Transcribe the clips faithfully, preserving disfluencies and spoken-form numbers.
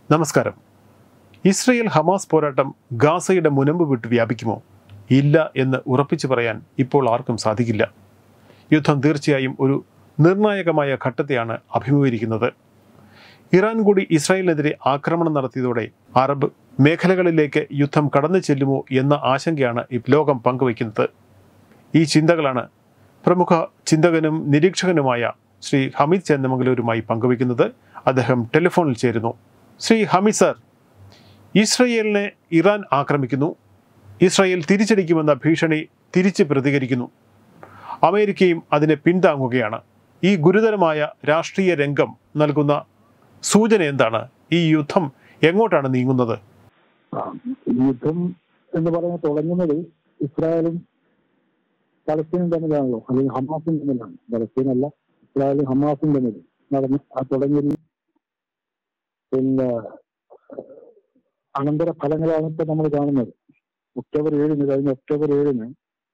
നമസ്കാരം. Israel Hamas പോരാട്ടം ഗാസയുടെ മുനമ്പ് വിട്ട് വ്യാപിക്കുമോ? ഇല്ല എന്ന് ഉറപ്പിച്ചു പറയാൻ ഇപ്പോൾ ആർക്കും സാധിക്കില്ല. യുദ്ധം തീർച്ചയായും ഒരു നിർണായകമായ ഘട്ടത്തെയാണ് അഭിമുഖീകരിക്കുന്നത്. ഇറാൻ കൂടി ഇസ്രായേലിനെതിരെ ആക്രമണം നടത്തിയതോടെ അറബ് മേഖലകളിലേക്ക് യുദ്ധം കടന്നു ചെല്ലുമോ എന്ന ആശങ്കയാണ് ഈ ലോകം പങ്കുവയ്ക്കുന്നത്. ഈ ചിന്തകളാണ് പ്രമുഖ ചിന്തകനും നിരീക്ഷകനുമായ ശ്രീ ഹമീദ് ചേന്നമംഗലൂരുമായി പങ്കുവയ്ക്കുന്നത്. അദ്ദേഹം ടെലിഫോണിൽ ചേരുന്നു. ശ്രീ ഹമീദ് സർ, ഇസ്രയേലിനെ ഇറാൻ ആക്രമിക്കുന്നു, ഇസ്രായേൽ തിരിച്ചടിക്കുമെന്ന ഭീഷണി തിരിച്ച് പ്രതികരിക്കുന്നു, അമേരിക്കയും അതിനെ പിന്താങ്ങുകയാണ്. ഈ ഗുരുതരമായ രാഷ്ട്രീയ രംഗം നൽകുന്ന സൂചന എന്താണ്? ഈ യുദ്ധം എങ്ങോട്ടാണ് നീങ്ങുന്നത്? യുദ്ധം എന്ന് പറയുന്നത് തുടങ്ങുന്നത് ഇസ്രായേലും പലസ്തീനും തമ്മിലാണല്ലോ, അല്ലെങ്കിൽ ഹമാസും തമ്മിലാണ്. പലസ്തീനല്ല, ഇസ്രായേലും ഹമാസും തമ്മിൽ നടന്ന് ആ തുടങ്ങി പിന്നെ അനന്തര ഫലങ്ങളാണ് ഇപ്പൊ നമ്മൾ കാണുന്നത്. ഒക്ടോബർ ഏഴിന് കഴിഞ്ഞ ഒക്ടോബർ ഏഴിന്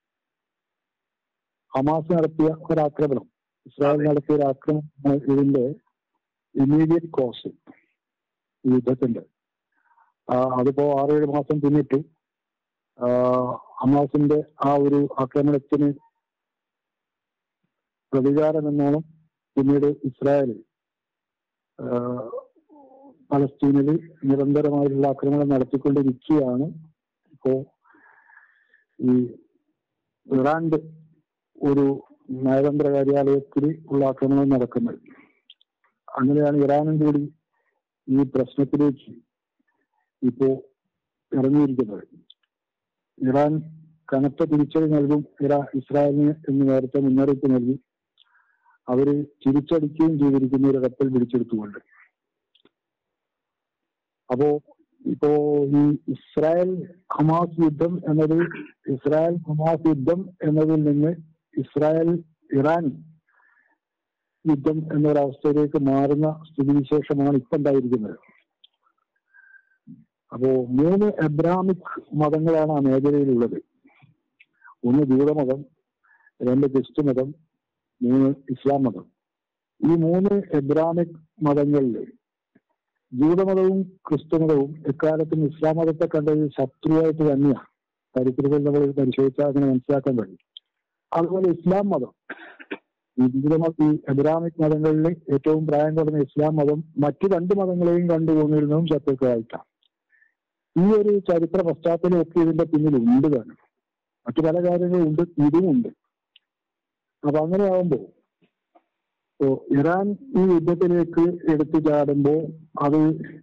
ഹമാസ് നടത്തിയ ഒരാക്രമണം, ഇസ്രായേൽ നടത്തിയ ഒരു ആക്രമണം ഇതിന്റെ ഇമ്മീഡിയറ്റ് കോസ് യുദ്ധത്തിന്റെ. അതിപ്പോ ആറേഴ് മാസം പിന്നിട്ട് ഹമാസിന്റെ ആ ഒരു ആക്രമണത്തിന് പ്രതികാരം എന്നോണം പിന്നീട് ഇസ്രായേൽ പലസ്തീനിൽ നിരന്തരമായിട്ടുള്ള ആക്രമണം നടത്തിക്കൊണ്ടിരിക്കുകയാണ്. ഇപ്പോ ഈ ഇറാന്റെ ഒരു നയതന്ത്ര കാര്യാലയത്തിൽ ഉള്ള ആക്രമണം നടക്കുന്നത്. അങ്ങനെയാണ് ഇറാനും കൂടി ഈ പ്രശ്നത്തിലേക്ക് ഇപ്പോ ഇറങ്ങിയിരിക്കുന്നത്. ഇറാൻ കനത്ത തിരിച്ചടി നൽകും ഇറാ ഇസ്രായേലിന് എന്ന് നേരത്തെ മുന്നറിയിപ്പ് നൽകി. അവര് തിരിച്ചടിക്കുകയും ചെയ്തിരിക്കുന്ന ഒരു കപ്പൽ പിടിച്ചെടുത്തുകൊണ്ട്. അപ്പോ ഇപ്പോ ഈ ഇസ്രായേൽ ഹമാസ് യുദ്ധം എന്നത് ഇസ്രായേൽ ഹമാസ് യുദ്ധം എന്നതിൽ നിന്ന് ഇസ്രായേൽ ഇറാൻ യുദ്ധം എന്നൊരവസ്ഥയിലേക്ക് മാറുന്ന സ്ഥിതിവിശേഷമാണ് ഇപ്പൊ ഉണ്ടായിരിക്കുന്നത്. അപ്പോ മൂന്ന് എബ്രാമിക് മതങ്ങളാണ് ആ മേഖലയിലുള്ളത്. ഒന്ന് ജൂതമതം, രണ്ട് ക്രിസ്തു മതം, മൂന്ന് ഇസ്ലാം മതം. ഈ മൂന്ന് എബ്രാമിക് മതങ്ങളിൽ ജൂതമതവും ക്രിസ്തുമതവും എക്കാലത്തും ഇസ്ലാം മതത്തെ കണ്ടത് ശത്രുവായിട്ട് തന്നെയാണ്. ചരിത്രത്തിൽ നമ്മൾ പരിശോധിച്ചാൽ അങ്ങനെ മനസ്സിലാക്കാൻ കഴിയും. അതുപോലെ ഇസ്ലാം മതം, ഈ ജൂതമത ഈ എബ്രാമിക് മതങ്ങളിൽ ഏറ്റവും പ്രായം കുറഞ്ഞ ഇസ്ലാം മതം മറ്റു രണ്ട് മതങ്ങളെയും കണ്ടുപോകുന്നതിനും ശത്രുക്കളായിട്ടാണ്. ഈ ഒരു ചരിത്ര പശ്ചാത്തലമൊക്കെ ഇതിന്റെ പിന്നിൽ ഉണ്ട് തന്നെ. മറ്റു പല കാര്യങ്ങളും ഉണ്ട്, ഇതുമുണ്ട്. അപ്പൊ അങ്ങനെയാവുമ്പോ ഇറാൻ ഈ യുദ്ധത്തിലേക്ക് എടുത്തു ചാടുമ്പോൾ അത്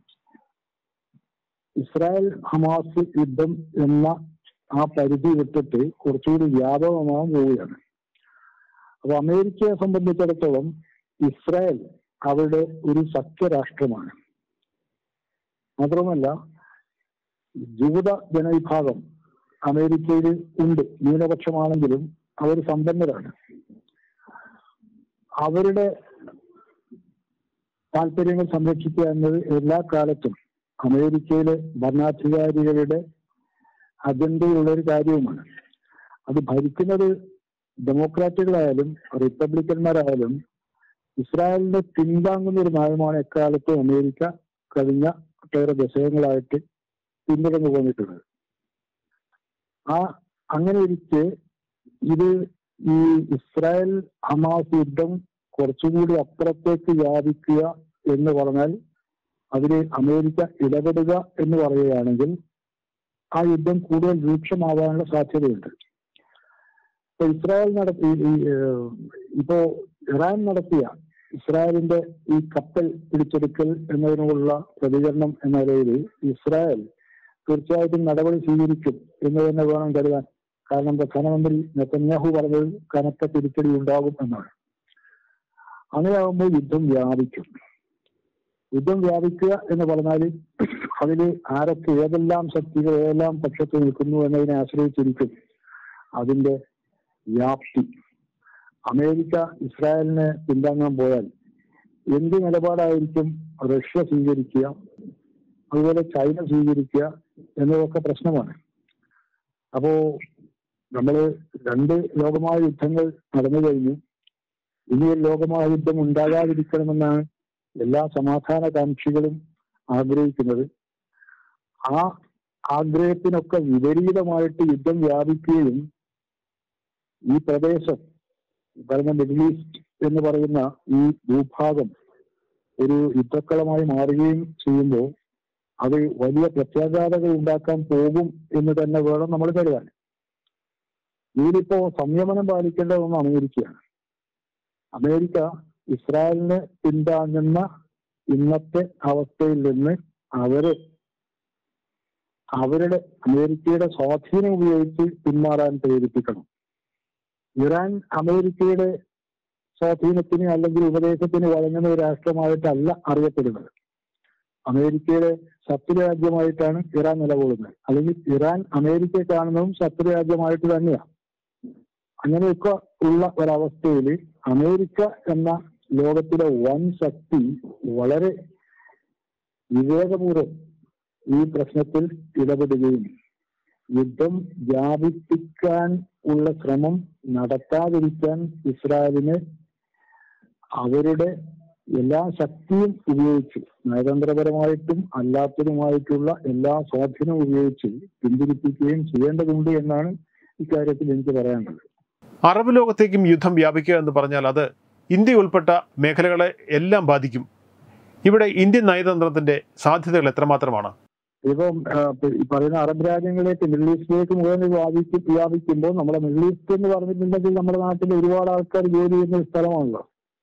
ഇസ്രായേൽ ഹമാസ് യുദ്ധം എന്ന ആ പരിധി വിട്ടിട്ട് കുറച്ചുകൂടി വ്യാപകമാകാൻ പോവുകയാണ്. അപ്പൊ അമേരിക്കയെ സംബന്ധിച്ചിടത്തോളം ഇസ്രായേൽ അവരുടെ ഒരു സഖ്യരാഷ്ട്രമാണ്. മാത്രമല്ല ജൂത ജനവിഭാഗം അമേരിക്കയിൽ ഉണ്ട്, ന്യൂനപക്ഷമാണെങ്കിലും അവർ സമ്പന്നരാണ്. അവരുടെ താല്പര്യങ്ങൾ സംരക്ഷിക്കുക എന്നത് എല്ലാ കാലത്തും അമേരിക്കയിലെ ഭരണാധികാരികളുടെ അജണ്ടയിലുള്ള ഒരു കാര്യവുമാണ്. അത് ഭരിക്കുന്നത് ഡെമോക്രാറ്റുകളായാലും റിപ്പബ്ലിക്കന്മാരായാലും ഇസ്രായേലിനെ പിന്താങ്ങുന്ന ഒരു നയമാണ് എക്കാലത്തും അമേരിക്ക കഴിഞ്ഞ ഒട്ടേറെ ദശകങ്ങളായിട്ട് പിന്തുടർന്നു പോന്നിട്ടുള്ളത്. ആ അങ്ങനെ ഇരിക്കെ ഇത് ഈ ഇസ്രായേൽ ഹമാസ് യുദ്ധം കുറച്ചുകൂടി അപ്പുറത്തേക്ക് വ്യാപിക്കുക എന്ന് പറഞ്ഞാൽ അതിന് അമേരിക്ക ഇടപെടുക എന്ന് പറയുകയാണെങ്കിൽ ആ യുദ്ധം കൂടുതൽ രൂക്ഷമാവാനുള്ള സാധ്യതയുണ്ട്. ഇപ്പൊ ഇസ്രായേൽ നടത്തി ഇപ്പോ ഇറാൻ നടത്തിയ ഇസ്രായേലിന്റെ ഈ കപ്പൽ പിടിച്ചെടുക്കൽ എന്നതിനുള്ള പ്രതികരണം എന്ന നിലയിൽ ഇസ്രായേൽ തീർച്ചയായിട്ടും നടപടി സ്വീകരിക്കും എന്ന് തന്നെ വേണം കരുതാൻ. കാരണം പ്രധാനമന്ത്രി നെതന്യാഹു പറഞ്ഞത് കനത്ത തിരിച്ചടി ഉണ്ടാകും എന്നാണ്. അങ്ങനെയാകുമ്പോൾ യുദ്ധം വ്യാപിക്കും. യുദ്ധം വ്യാപിക്കുക എന്ന് പറഞ്ഞാൽ അതിൽ ആരൊക്കെ ഏതെല്ലാം ശക്തികൾ ഏതെല്ലാം പക്ഷത്ത് നിൽക്കുന്നു എന്നതിനെ ആശ്രയിച്ചിരിക്കും അതിന്റെ വ്യാപ്തി. അമേരിക്ക ഇസ്രായേലിനെ പിന്താങ്ങാൻ പോയാൽ എന്ത് നിലപാടായിരിക്കും റഷ്യ സ്വീകരിക്കുക, അതുപോലെ ചൈന സ്വീകരിക്കുക എന്നതൊക്കെ പ്രശ്നമാണ്. അപ്പോ നമ്മള് രണ്ട് ലോകമഹായുദ്ധങ്ങൾ നടന്നു കഴിഞ്ഞു. ഇനി ഒരു ലോകമഹായുദ്ധം ഉണ്ടാകാതിരിക്കണമെന്നാണ് എല്ലാ സമാധാനകാംക്ഷികളും ആഗ്രഹിക്കുന്നത്. ആ ആഗ്രഹത്തിനൊക്കെ വിപരീതമായിട്ട് യുദ്ധം വ്യാപിക്കുകയും ഈ പ്രദേശം പറയുന്ന മിഡിൽ ഈസ്റ്റ് എന്ന് പറയുന്ന ഈ ഭൂഭാഗം ഒരു യുദ്ധക്കളമായി മാറുകയും ചെയ്യുമ്പോൾ അത് വലിയ പ്രത്യാഘാതങ്ങൾ ഉണ്ടാക്കാൻ പോകും എന്ന് തന്നെ വേണം നമ്മൾ കരുതാൻ. ഇതിലിപ്പോ സംയമനം പാലിക്കേണ്ട ഒന്ന് അമേരിക്കയാണ്. അമേരിക്ക ഇസ്രായേലിനെ പിന്താങ്ങുന്ന ഇന്നത്തെ അവസ്ഥയിൽ നിന്ന് അവര് അവരുടെ അമേരിക്കയുടെ സ്വാധീനം ഉപയോഗിച്ച് പിന്മാറാൻ പ്രേരിപ്പിക്കണം. ഇറാൻ അമേരിക്കയുടെ സ്വാധീനത്തിന് അല്ലെങ്കിൽ ഉപദേശത്തിന് വഴങ്ങുന്ന ഒരു രാഷ്ട്രമായിട്ടല്ല അറിയപ്പെടുന്നത്. അമേരിക്കയുടെ ശത്രുരാജ്യമായിട്ടാണ് ഇറാൻ നിലകൊള്ളുന്നത്. അല്ലെങ്കിൽ ഇറാൻ അമേരിക്കയെ കാണുന്നതും ശത്രുരാജ്യമായിട്ട് തന്നെയാണ്. അങ്ങനെയൊക്കെ ഉള്ള ഒരവസ്ഥയിൽ അമേരിക്ക എന്ന ലോകത്തിലെ വൻ ശക്തി വളരെ വിവേകപൂർവ്വം ഈ പ്രശ്നത്തിൽ ഇടപെടുകയും യുദ്ധം വ്യാപിപ്പിക്കാൻ ഉള്ള ശ്രമം നടത്താതിരിക്കാൻ ഇസ്രായേലിന് അവരുടെ എല്ലാ ശക്തിയും ഉപയോഗിച്ച് നയതന്ത്രപരമായിട്ടും അല്ലാത്തതുമായിട്ടുള്ള എല്ലാ സ്വാധീനവും ഉപയോഗിച്ച് പിന്തിരിപ്പിക്കുകയും ചെയ്യേണ്ടതുണ്ട് എന്നാണ് ഇക്കാര്യത്തിൽ എനിക്ക് പറയാനുള്ളത്. അറബ് ലോകത്തേക്കും യുദ്ധം വ്യാപിക്കുക എന്ന് പറഞ്ഞാൽ അത് ഇന്ത്യ ഉൾപ്പെട്ട മേഖലകളെ എല്ലാം ബാധിക്കും. ഇവിടെ ഇന്ത്യൻ നയതന്ത്രത്തിന്റെ സാധ്യതകൾ എത്രമാത്രമാണ്? ഇപ്പം പറയുന്ന അറബ് രാജ്യങ്ങളിലേക്ക് മിഡിൽ ഈസ്റ്റിലേക്ക് മുഴുവൻ വ്യാപിക്കും വ്യാപിക്കുമ്പോൾ നമ്മുടെ മിഡിൽ ഈസ്റ്റ് എന്ന് പറഞ്ഞിട്ടുണ്ടെങ്കിൽ നമ്മുടെ നാട്ടിൽ ഒരുപാട് ആൾക്കാർ ജോലി ചെയ്യുന്ന സ്ഥലമാണല്ലോ.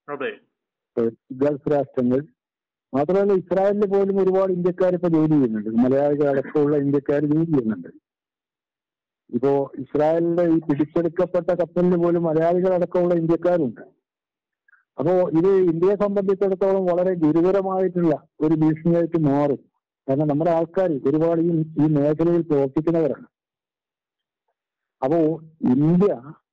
ഗൾഫ് രാഷ്ട്രങ്ങൾ മാത്രമല്ല, ഇസ്രായേലിൽ പോലും ഒരുപാട് ഇന്ത്യക്കാർ ഇപ്പൊ ജോലി ചെയ്യുന്നുണ്ട്. മലയാളികൾ അടക്കമുള്ള ഇന്ത്യക്കാർ ജോലി ചെയ്യുന്നുണ്ട്. ഇപ്പോ ഇസ്രായേലിന്റെ ഈ പിടിച്ചെടുക്കപ്പെട്ട കപ്പലിൽ പോലും മലയാളികൾ അടക്കമുള്ള ഇന്ത്യക്കാരുണ്ട്. അപ്പോ ഇത് ഇന്ത്യയെ സംബന്ധിച്ചിടത്തോളം വളരെ ഗുരുതരമായിട്ടുള്ള ഒരു ഭീഷണിയായിട്ട് മാറും. കാരണം നമ്മുടെ ആൾക്കാർ ഒരുപാട് ഈ ഈ മേഖലയിൽ പ്രവർത്തിക്കുന്നവരാണ്. അപ്പോ ഇന്ത്യ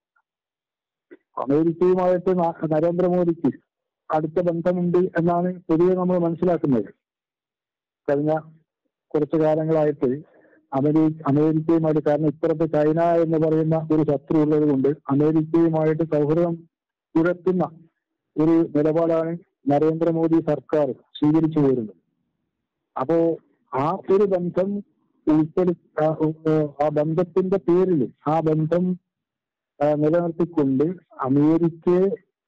അമേരിക്കയുമായിട്ട് നരേന്ദ്രമോദിക്ക് അടുത്ത ബന്ധമുണ്ട് എന്നാണ് പൊതുവെ നമ്മൾ മനസ്സിലാക്കുന്നത്. കഴിഞ്ഞ കുറച്ചു കാലങ്ങളായിട്ട് അമേരി അമേരിക്കയുമായിട്ട് കാരണം ഇപ്പുറത്ത് ചൈന എന്ന് പറയുന്ന ഒരു ശത്രു ഉള്ളത് കൊണ്ട് അമേരിക്കയുമായിട്ട് സൗഹൃദം പുലർത്തുന്ന ഒരു നിലപാടാണ് നരേന്ദ്രമോദി സർക്കാർ സ്വീകരിച്ചു വരുന്നത്. അപ്പോ ആ ഒരു ബന്ധം ഉൾപ്പെടു ആ ബന്ധത്തിന്റെ പേരിൽ ആ ബന്ധം നിലനിർത്തിക്കൊണ്ട് അമേരിക്കയെ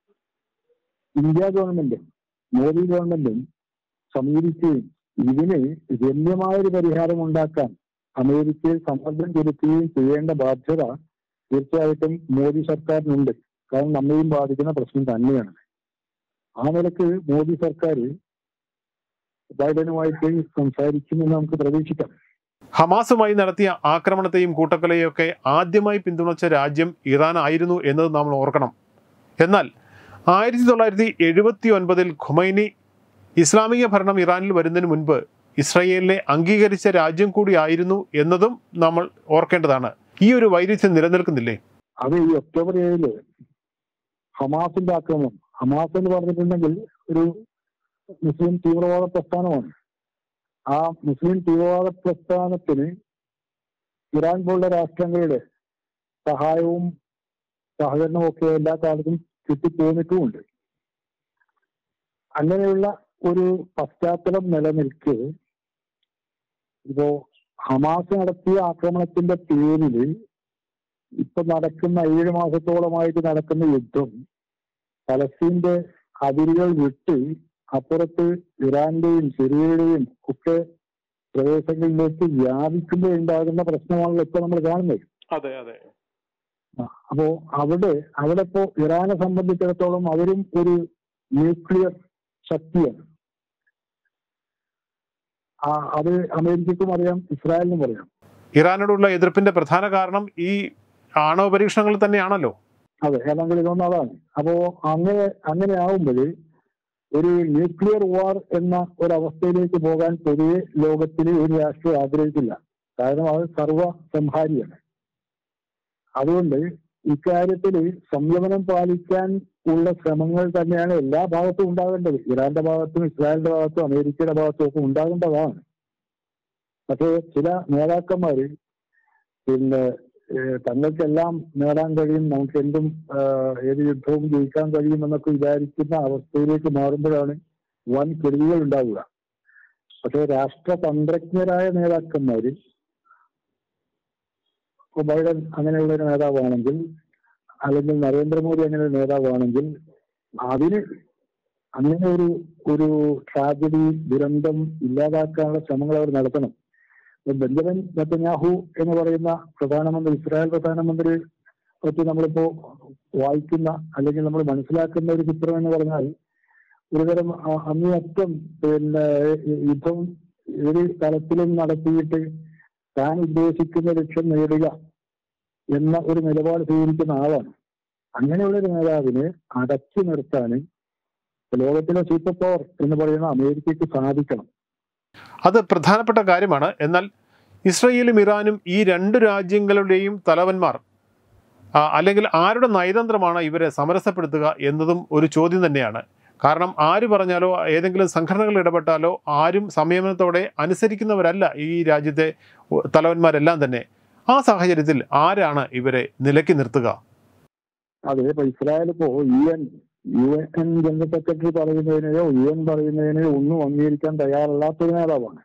ഇന്ത്യ ഗവൺമെന്റും മോദി ഗവൺമെന്റും സമീപിക്കുകയും ഇതിന് ഗണ്യമായൊരു പരിഹാരം ഉണ്ടാക്കാൻ അമേരിക്കയിൽ സമ്മർദ്ദം ചെലുത്തുകയും ചെയ്യേണ്ട ബാധ്യത തീർച്ചയായിട്ടും മോദി സർക്കാരിനുണ്ട്. കാരണം നമ്മയും ബാധിക്കുന്ന പ്രശ്നം തന്നെയാണ്. ആ നിലക്ക് മോദി സർക്കാർ ബൈഡനുമായിട്ട് സംസാരിക്കുമെന്ന് നമുക്ക് പ്രതീക്ഷിക്കാം. ഹമാസുമായി നടത്തിയ ആക്രമണത്തെയും കൂട്ടക്കൊലയും ഒക്കെ ആദ്യമായി പിന്തുണച്ച രാജ്യം ഇറാൻ ആയിരുന്നു എന്നത് നമ്മൾ ഓർക്കണം. എന്നാൽ ആയിരത്തി തൊള്ളായിരത്തി എഴുപത്തി ഒൻപതിൽ ഖുമൈനി ഇസ്ലാമിക ഭരണം ഇറാനിൽ വരുന്നതിന് മുൻപ് ഇസ്രായേലിനെ അംഗീകരിച്ച രാജ്യം കൂടിയായിരുന്നു എന്നതും നമ്മൾ ഓർക്കേണ്ടതാണ്. ഈ ഒരു വൈരുദ്ധ്യം നിലനിൽക്കുന്നില്ലേ? അത് ഈ ഒക്ടോബർ ഏഴില് ഹമാസിന്റെ ആക്രമണം, ഹമാസ് എന്ന് പറഞ്ഞിട്ടുണ്ടെങ്കിൽ ഒരു മുസ്ലിം തീവ്രവാദ പ്രസ്ഥാനമാണ്. ആ മുസ്ലിം തീവ്രവാദ പ്രസ്ഥാനത്തിന് ഇറാൻ പോലുള്ള രാഷ്ട്രങ്ങളുടെ സഹായവും സഹകരണവും ഒക്കെ എല്ലാ കാലത്തും കിട്ടിപ്പോന്നിട്ടുമുണ്ട്. അങ്ങനെയുള്ള ഒരു പശ്ചാത്തലം നിലനിൽക്കെ ഇപ്പോ ഹമാസ് നടത്തിയ ആക്രമണത്തിന്റെ പേരിൽ ഇപ്പൊ നടക്കുന്ന ഏഴ് മാസത്തോളമായിട്ട് നടക്കുന്ന യുദ്ധം പലസ്തീന്റെ അതിരുകൾ വിട്ട് അപ്പുറത്ത് ഇറാന്റെയും സിറിയയുടെയും ഒക്കെ പ്രദേശങ്ങളിലേക്ക് വ്യാപിക്കുമ്പോൾ ഉണ്ടാകുന്ന പ്രശ്നമാണല്ലോ ഇപ്പൊ നമ്മൾ കാണുന്നത്. അതെ അതെ. അപ്പോ അവിടെ അവിടെ ഇപ്പോ ഇറാനെ സംബന്ധിച്ചിടത്തോളം അവരും ഒരു ന്യൂക്ലിയർ ശക്തിയാണ്. ആ അത് അമേരിക്കക്കും അറിയാം, ഇസ്രായേലിനും അറിയാം. ഇറാനോടുള്ള എതിർപ്പിന്റെ പ്രധാന കാരണം ഈ ആണവ പരീക്ഷണങ്ങൾ തന്നെയാണല്ലോ. അതെ, ഏതെങ്കിലും ഇതൊന്നും അതാണ്. അപ്പോ അങ്ങനെ അങ്ങനെ ആവുമ്പോൾ ഒരു ന്യൂക്ലിയർ വാർ എന്ന ഒരവസ്ഥയിലേക്ക് പോകാൻ പൊതുവെ ലോകത്തിൽ ഒരു രാഷ്ട്രം ആഗ്രഹിക്കില്ല. കാരണം അത് സർവസംഹാരിയാണ്. അതുകൊണ്ട് ഇക്കാര്യത്തിൽ സംയമനം പാലിക്കാൻ ഉള്ള ശ്രമങ്ങൾ തന്നെയാണ് എല്ലാ ഭാഗത്തും ഉണ്ടാകേണ്ടത്. ഇറാന്റെ ഭാഗത്തും ഇസ്രായേലിന്റെ ഭാഗത്തും അമേരിക്കയുടെ ഭാഗത്തും ഒക്കെ ഉണ്ടാകേണ്ടതാണ്. പക്ഷേ ചില നേതാക്കന്മാര് പിന്നെ തങ്ങൾക്കെല്ലാം നേടാൻ കഴിയും, നമുക്ക് എന്തും ഏത് യുദ്ധവും ജയിക്കാൻ കഴിയുമെന്നൊക്കെ വിചാരിക്കുന്ന അവസ്ഥയിലേക്ക് മാറുമ്പോഴാണ് വൻ കെടുതികൾ ഉണ്ടാവുക. പക്ഷേ രാഷ്ട്രതന്ത്രജ്ഞരായ നേതാക്കന്മാര്, ഇപ്പൊ ബൈഡൻ അങ്ങനെയുള്ള ഒരു നേതാവാണെങ്കിൽ, അല്ലെങ്കിൽ നരേന്ദ്രമോദി അങ്ങനെ ഒരു നേതാവാണെങ്കിൽ, അതിന് അങ്ങനെ ഒരു ഒരു ട്രാജഡി, ദുരന്തം ഇല്ലാതാക്കാനുള്ള ശ്രമങ്ങൾ അവർ നടത്തണം. ബെഞ്ചമിൻ നെതന്യാഹു എന്ന് പറയുന്ന പ്രധാനമന്ത്രി, ഇസ്രായേൽ പ്രധാനമന്ത്രി പറ്റി നമ്മളിപ്പോ വായിക്കുന്ന അല്ലെങ്കിൽ നമ്മൾ മനസ്സിലാക്കുന്ന ഒരു ചിത്രം എന്ന് പറഞ്ഞാൽ ഒരുതരം അങ്ങേയറ്റം പിന്നെ യുദ്ധം ഒരു തലത്തിലും നടത്തിയിട്ട് താൻ ഉദ്ദേശിക്കുന്ന ലക്ഷ്യം നേടുക എന്ന ഒരു നിലപാട് സ്വീകരിക്കുന്ന ആളാണ്. അങ്ങനെയുള്ള ഒരു നേതാവിനെ അടച്ചു നിർത്താൻ ലോകത്തിലെ സൂപ്പർ പവർ എന്ന് പറയുന്ന അമേരിക്കയ്ക്ക് സാധിക്കണം. അത് പ്രധാനപ്പെട്ട കാര്യമാണ്. എന്നാൽ ഇസ്രയേലും ഇറാനും ഈ രണ്ട് രാജ്യങ്ങളുടെയും തലവന്മാർ അല്ലെങ്കിൽ ആരുടെ നയതന്ത്രമാണ് ഇവരെ സമരസപ്പെടുത്തുക എന്നതും ഒരു ചോദ്യം തന്നെയാണ്. കാരണം ആര് പറഞ്ഞാലോ ഏതെങ്കിലും സംഘടനകൾ ഇടപെട്ടാലോ ആരും സംയമനത്തോടെ അനുസരിക്കുന്നവരല്ല ഈ രാജ്യത്തെ തലവന്മാരെല്ലാം തന്നെ. ആ സാഹചര്യത്തിൽ ആരാണ് ഇവരെ നിലയ്ക്ക് നിർത്തുക? അതെ, ഇപ്പൊ ഇസ്രായേൽ ഇപ്പോ U N U N general secretary പറയുന്നതിനെയോ യു എൻ പറയുന്നതിനെയോ ഒന്നും അംഗീകരിക്കാൻ തയ്യാറല്ലാത്തൊരു നേതാവാണ്.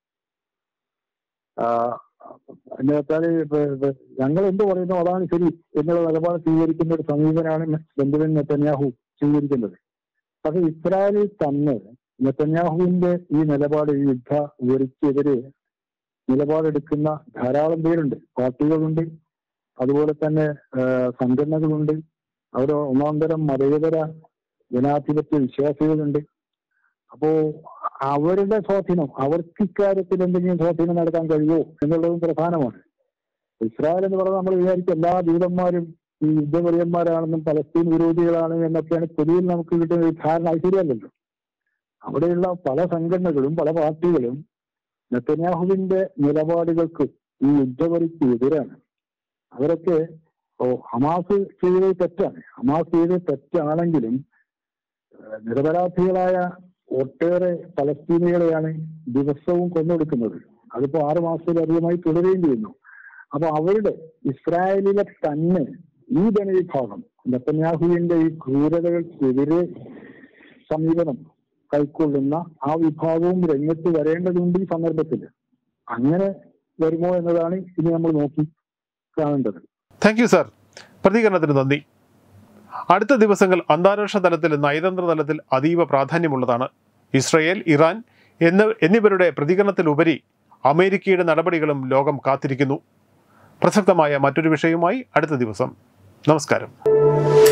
എന്ന് വെച്ചാല് ഞങ്ങൾ എന്ത് പറയുന്നു അതാണ് ശരി എന്നുള്ള നിലപാട് സ്വീകരിക്കുന്ന ഒരു സമീപനമാണ് ബെഞ്ചമിൻ നെതന്യാഹു സ്വീകരിക്കുന്നത്. പക്ഷെ ഇസ്രായേലിൽ തന്നെ നെതന്യാഹുവിന്റെ ഈ നിലപാട്, ഈ യുദ്ധ വെറിക്കെതിരെ നിലപാടെടുക്കുന്ന ധാരാളം പേരുണ്ട്, പാർട്ടികളുണ്ട്, അതുപോലെ തന്നെ സംഘടനകളുണ്ട്, അവർ ഒന്നാം തരം മതേതര ജനാധിപത്യ വിശ്വാസികളുണ്ട്. അപ്പോ അവരുടെ സ്വാധീനം, അവർക്ക് ഇക്കാര്യത്തിൽ എന്തെങ്കിലും സ്വാധീനം നടത്താൻ കഴിയുമോ എന്നുള്ളതും പ്രധാനമാണ്. ഇസ്രായേൽ എന്ന് പറഞ്ഞാൽ നമ്മൾ വിചാരിക്കും എല്ലാ ജൂതന്മാരും ഈ യുദ്ധപ്രിയന്മാരാണെന്നും പലസ്തീൻ വിരോധികളാണ് എന്നൊക്കെയാണ് പൊതുവിൽ നമുക്ക് കിട്ടുന്ന ഒരു ധാരണ. ശരിയല്ലല്ലോ. അവിടെയുള്ള പല സംഘടനകളും പല പാർട്ടികളും നെതന്യാഹുവിന്റെ നിലപാടുകൾക്ക്, ഈ യുദ്ധവരിക്ക് എതിരാണ്. അവരൊക്കെ ഓ ഹമാസ് ചെയ്തത് തെറ്റാണ്. ഹമാസ് ചെയ്തത് തെറ്റാണെങ്കിലും നിരപരാധികളായ ഒട്ടേറെ പലസ്തീനികളെയാണ് ദിവസവും കൊന്നൊടുക്കുന്നത്. അതിപ്പോ ആറു മാസത്തിലധികമായി തുടരുകയും ചെയ്യുന്നു. അപ്പൊ അവരുടെ ഇസ്രായേലിലെ തന്നെ ഈ ജനവിഭാഗം നെതന്യാഹുവിന്റെ ഈ ക്രൂരതകൾക്കെതിരെ സമീപനം കൈക്കൊള്ളുന്ന ആ വിഭാഗവും രംഗത്ത് വരേണ്ടതുണ്ട് ഈ സന്ദർഭത്തിൽ. അങ്ങനെ വരുമോ എന്നതാണ് ഇനി നമ്മൾ നോക്കി കാണേണ്ടത്. താങ്ക് യു സാർ, പ്രതികരണത്തിന് നന്ദി. അടുത്ത ദിവസങ്ങൾ അന്താരാഷ്ട്ര തലത്തിൽ, നയതന്ത്ര തലത്തിൽ അതീവ പ്രാധാന്യമുള്ളതാണ്. ഇസ്രയേൽ, ഇറാൻ എന്ന എന്നിവരുടെ പ്രതികരണത്തിലുപരി അമേരിക്കയുടെ നടപടികളും ലോകം കാത്തിരിക്കുന്നു. പ്രസക്തമായ മറ്റൊരു വിഷയവുമായി അടുത്ത ദിവസം. നമസ്കാരം.